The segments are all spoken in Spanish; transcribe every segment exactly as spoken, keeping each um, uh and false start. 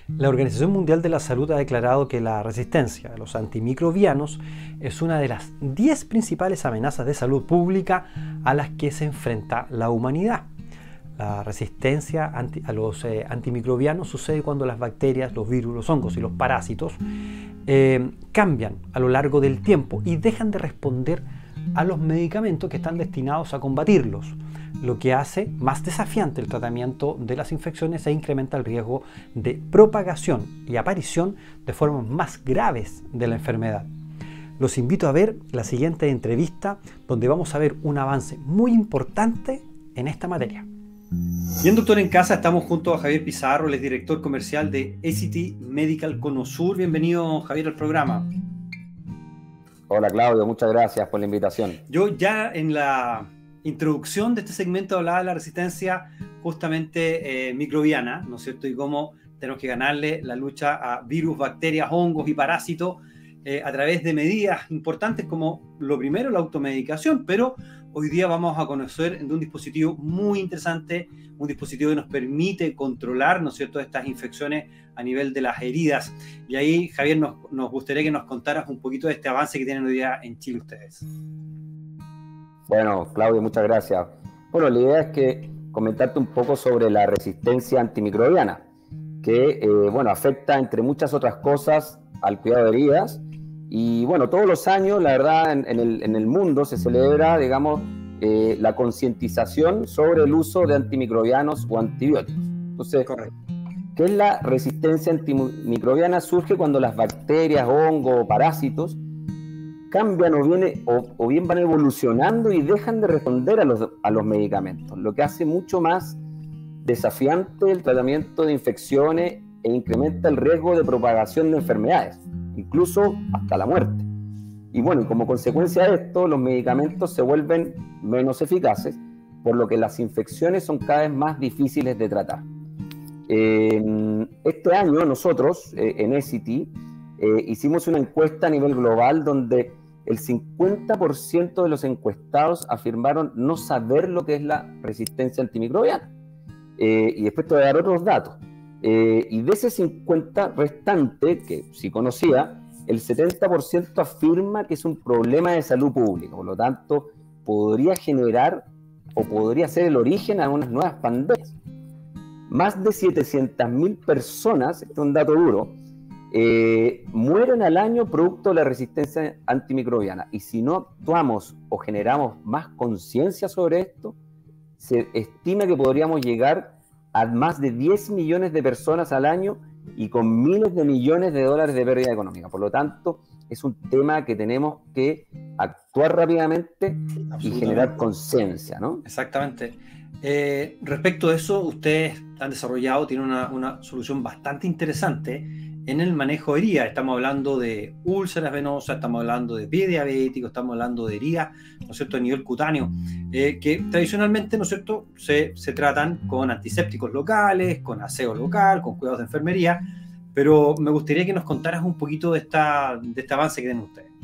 La Organización Mundial de la Salud ha declarado que la resistencia a los antimicrobianos es una de las diez principales amenazas de salud pública a las que se enfrenta la humanidad. La resistencia anti, a los eh, antimicrobianos sucede cuando las bacterias, los virus, los hongos y los parásitos eh, cambian a lo largo del tiempo y dejan de responder a los medicamentos que están destinados a combatirlos, lo que hace más desafiante el tratamiento de las infecciones e incrementa el riesgo de propagación y aparición de formas más graves de la enfermedad. Los invito a ver la siguiente entrevista, donde vamos a ver un avance muy importante en esta materia. Bien, doctor en casa, estamos junto a Javier Pizarro, el director comercial de A C T Medical Conosur. Bienvenido, Javier, al programa. Hola, Claudio, muchas gracias por la invitación. Yo ya en la introducción de este segmento hablaba de la resistencia justamente eh, microbiana, ¿no es cierto? Y cómo tenemos que ganarle la lucha a virus, bacterias, hongos y parásitos eh, a través de medidas importantes como lo primero, la automedicación, pero hoy día vamos a conocer de un dispositivo muy interesante, un dispositivo que nos permite controlar, ¿no es cierto?, estas infecciones a nivel de las heridas. Y ahí, Javier, nos, nos gustaría que nos contaras un poquito de este avance que tienen hoy día en Chile ustedes. Bueno, Claudio, muchas gracias. Bueno, la idea es que comentarte un poco sobre la resistencia antimicrobiana, que, eh, bueno, afecta, entre muchas otras cosas, al cuidado de heridas. Y, bueno, todos los años, la verdad, en, en, el, en el mundo se celebra, digamos, eh, la concientización sobre el uso de antimicrobianos o antibióticos. Entonces, correcto. ¿Qué es la resistencia antimicrobiana? Surge cuando las bacterias, hongos o parásitos cambian o, viene, o, o bien van evolucionando y dejan de responder a los, a los medicamentos, lo que hace mucho más desafiante el tratamiento de infecciones e incrementa el riesgo de propagación de enfermedades, incluso hasta la muerte. Y bueno, como consecuencia de esto, los medicamentos se vuelven menos eficaces, por lo que las infecciones son cada vez más difíciles de tratar. Eh, este año nosotros, eh, en A C T, eh, hicimos una encuesta a nivel global donde el cincuenta por ciento de los encuestados afirmaron no saber lo que es la resistencia antimicrobiana. Eh, y después te voy a dar otros datos. Eh, y de ese cincuenta por ciento restante, que sí conocía, el setenta por ciento afirma que es un problema de salud pública. Por lo tanto, podría generar o podría ser el origen a unas nuevas pandemias. Más de setecientas mil personas, este es un dato duro, Eh, mueren al año producto de la resistencia antimicrobiana. Y si no actuamos o generamos más conciencia sobre esto, se estima que podríamos llegar a más de diez millones de personas al año y con miles de millones de dólares de pérdida económica. Por lo tanto, es un tema que tenemos que actuar rápidamente y generar conciencia, ¿no? Exactamente. Eh, respecto a eso, ustedes han desarrollado, tienen una, una solución bastante interesante en el manejo de heridas. Estamos hablando de úlceras venosas, estamos hablando de pie diabético, estamos hablando de heridas, ¿no es cierto?, a nivel cutáneo, eh, que tradicionalmente, ¿no es cierto?, se, se tratan con antisépticos locales, con aseo local, con cuidados de enfermería, pero me gustaría que nos contaras un poquito de, esta, de este avance que tienen ustedes.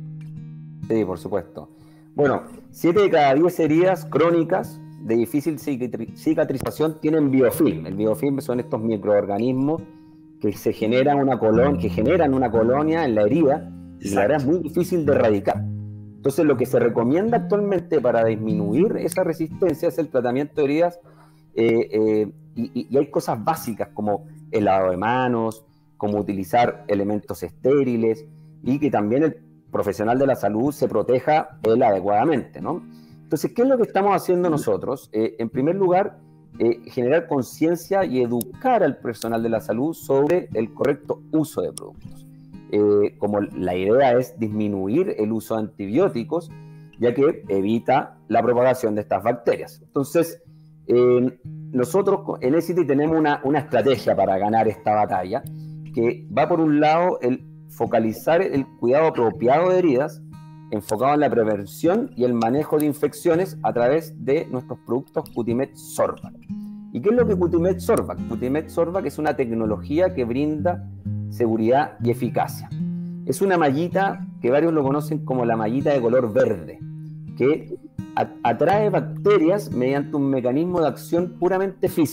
Sí, por supuesto. Bueno, siete de cada diez heridas crónicas de difícil cicatrización tienen biofilm. El biofilm son estos microorganismos que se generan una colonia, que generan una colonia en la herida y la verdad es muy difícil de erradicar. Entonces, lo que se recomienda actualmente para disminuir esa resistencia es el tratamiento de heridas eh, eh, y, y hay cosas básicas como el lavado de manos, como utilizar elementos estériles y que también el profesional de la salud se proteja él adecuadamente, ¿no? Entonces, ¿qué es lo que estamos haciendo nosotros? Eh, en primer lugar, Eh, generar conciencia y educar al personal de la salud sobre el correcto uso de productos. Eh, como la idea es disminuir el uso de antibióticos, ya que evita la propagación de estas bacterias. Entonces, eh, nosotros en A C T tenemos una, una estrategia para ganar esta batalla, que va por un lado el focalizar el cuidado apropiado de heridas, enfocado en la prevención y el manejo de infecciones a través de nuestros productos Cutimed Sorvac. ¿Y qué es lo que Cutimed Sorvac? Cutimed Sorvac es una tecnología que brinda seguridad y eficacia. Es una mallita que varios lo conocen como la mallita de color verde, que atrae bacterias mediante un mecanismo de acción puramente físico.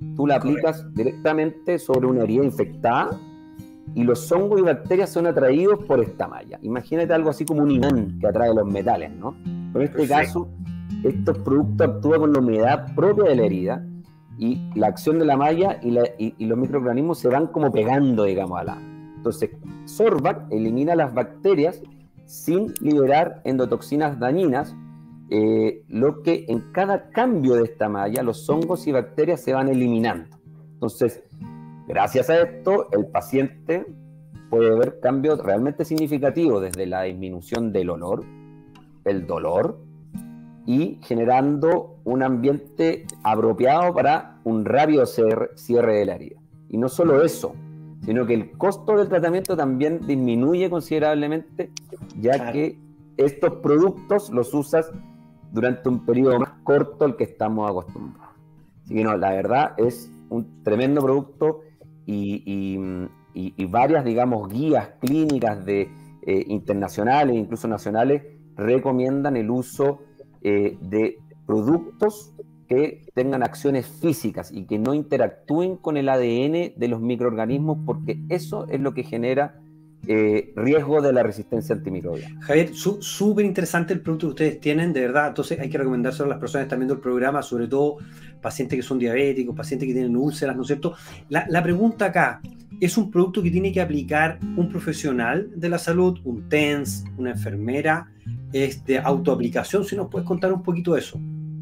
tú la aplicas directamente sobre una herida infectada y los hongos y bacterias son atraídos por esta malla. Imagínate algo así como un imán que atrae los metales, ¿no? En este Perfecto. caso, estos productos actúan con la humedad propia de la herida y la acción de la malla y, la, y, y los microorganismos se van como pegando, digamos, a la... Entonces, Sorbact elimina las bacterias sin liberar endotoxinas dañinas, eh, lo que en cada cambio de esta malla los hongos y bacterias se van eliminando. Entonces, gracias a esto, el paciente puede ver cambios realmente significativos desde la disminución del olor, el dolor y generando un ambiente apropiado para un rápido cierre de la herida. Y no solo eso, sino que el costo del tratamiento también disminuye considerablemente, ya claro. que estos productos los usas durante un periodo más corto al que estamos acostumbrados. Así que no, la verdad es un tremendo producto y, y, y, y varias, digamos, guías clínicas de, eh, internacionales, incluso nacionales, recomiendan el uso eh, de productos que tengan acciones físicas y que no interactúen con el A D N de los microorganismos, porque eso es lo que genera eh, riesgo de la resistencia antimicrobiana. Javier, súper interesante el producto que ustedes tienen, de verdad. Entonces hay que recomendárselo a las personas que están viendo el programa, sobre todo pacientes que son diabéticos, pacientes que tienen úlceras, ¿no es cierto? La, la pregunta acá, ¿es un producto que tiene que aplicar un profesional de la salud, un T E N S, una enfermera, es de autoaplicación? Si nos puedes contar un poquito de eso.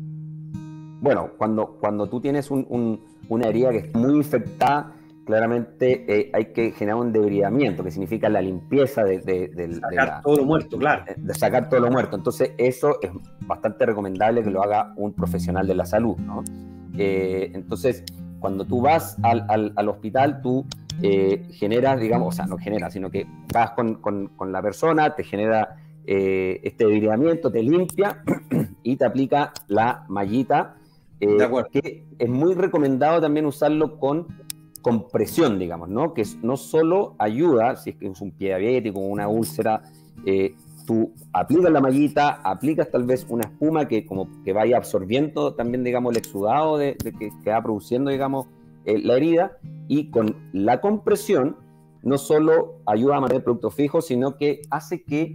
Bueno, cuando, cuando tú tienes un, un, una herida que está muy infectada, claramente eh, hay que generar un debridamiento, que significa la limpieza de, de, de, sacar de la, todo lo muerto, claro. De sacar todo lo muerto. Entonces, eso es bastante recomendable que lo haga un profesional de la salud, ¿no? Eh, entonces, cuando tú vas al, al, al hospital, tú eh, generas, digamos, o sea, no generas, sino que vas con, con, con la persona, te genera eh, este debridamiento, te limpia y te aplica la mallita. Eh, que es muy recomendado también usarlo con compresión, digamos, ¿no? Que no solo ayuda, si es que es un pie diabético o una úlcera, eh, tú aplicas la mallita, aplicas tal vez una espuma que como que vaya absorbiendo también, digamos, el exudado de, de que, que va produciendo, digamos, eh, la herida, y con la compresión no solo ayuda a mantener el producto fijo, sino que hace que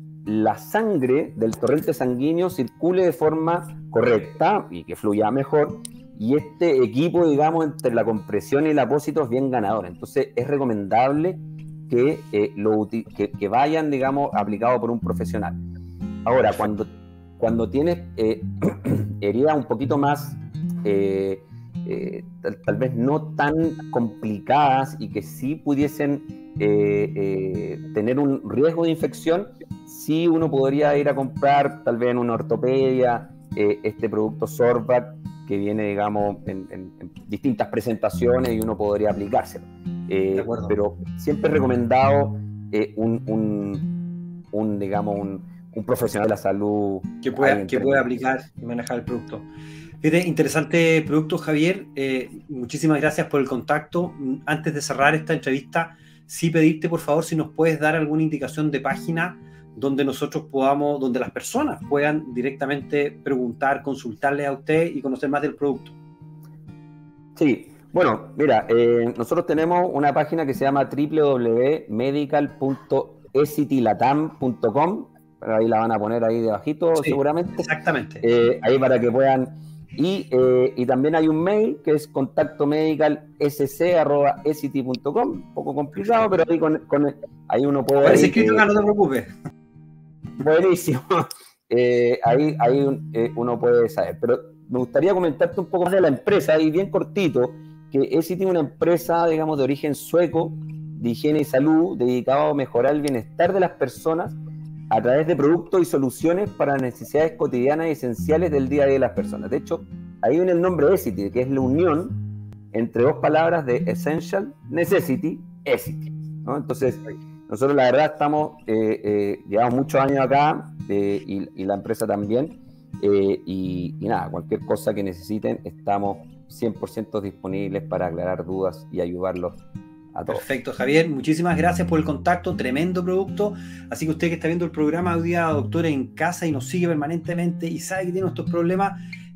la sangre del torrente sanguíneo circule de forma correcta y que fluya mejor, y este equipo, digamos, entre la compresión y el apósito es bien ganador. Entonces es recomendable que, eh, lo, que, que vayan, digamos, aplicados por un profesional. Ahora, cuando, cuando tienes eh, heridas un poquito más eh, eh, tal, tal vez no tan complicadas y que sí pudiesen eh, eh, tener un riesgo de infección, sí uno podría ir a comprar tal vez en una ortopedia eh, este producto Sorbact, que viene, digamos, en, en, en distintas presentaciones, y uno podría aplicárselo. Eh, pero siempre he recomendado eh, un, un, un, digamos, un, un profesional de la salud que pueda, que pueda aplicar y manejar el producto. Fíjate, interesante producto, Javier. Eh, muchísimas gracias por el contacto. Antes de cerrar esta entrevista, sí pedirte, por favor, si nos puedes dar alguna indicación de página donde nosotros podamos, donde las personas puedan directamente preguntar, consultarles a usted y conocer más del producto. Sí, bueno, mira, eh, nosotros tenemos una página que se llama w w w punto medical punto esitilatam punto com, ahí la van a poner ahí debajito, sí, seguramente. Exactamente. Eh, ahí para que puedan, y, eh, y también hay un mail que es contacto medical s c arroba esiti punto com, un poco complicado, pero ahí, con, con, ahí uno puede... Parece escrito acá, no te preocupes. Buenísimo. Eh, ahí ahí eh, uno puede saber. Pero me gustaría comentarte un poco más de la empresa, y bien cortito, que Esiti tiene una empresa, digamos, de origen sueco, de higiene y salud, dedicado a mejorar el bienestar de las personas a través de productos y soluciones para necesidades cotidianas y esenciales del día a día de las personas. De hecho, ahí viene el nombre Esiti, que es la unión entre dos palabras de Essential Necessity, Esiti, ¿no? Entonces, nosotros la verdad estamos, eh, eh, llevamos muchos años acá, eh, y, y la empresa también, eh, y, y nada, cualquier cosa que necesiten, estamos cien por ciento disponibles para aclarar dudas y ayudarlos a todos. Perfecto, Javier, muchísimas gracias por el contacto, tremendo producto. Así que usted que está viendo el programa hoy día, Doctora en Casa, y nos sigue permanentemente y sabe que tiene estos problemas,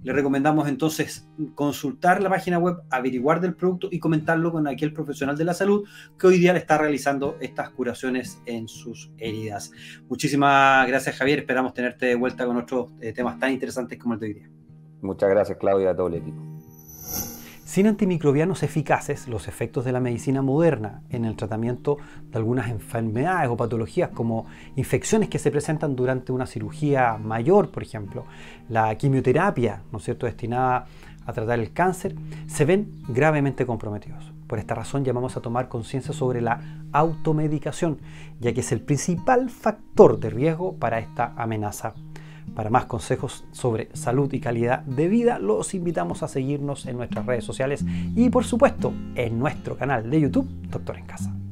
le recomendamos entonces consultar la página web, averiguar del producto y comentarlo con aquel profesional de la salud que hoy día le está realizando estas curaciones en sus heridas. Muchísimas gracias, Javier. Esperamos tenerte de vuelta con otros eh, temas tan interesantes como el de hoy día. Muchas gracias, Claudia, a todo el equipo. Sin antimicrobianos eficaces, los efectos de la medicina moderna en el tratamiento de algunas enfermedades o patologías como infecciones que se presentan durante una cirugía mayor, por ejemplo, la quimioterapia, ¿no es cierto?, destinada a tratar el cáncer, se ven gravemente comprometidos. Por esta razón llamamos a tomar conciencia sobre la automedicación, ya que es el principal factor de riesgo para esta amenaza. Para más consejos sobre salud y calidad de vida, los invitamos a seguirnos en nuestras redes sociales y, por supuesto, en nuestro canal de YouTube, Doctor en Casa.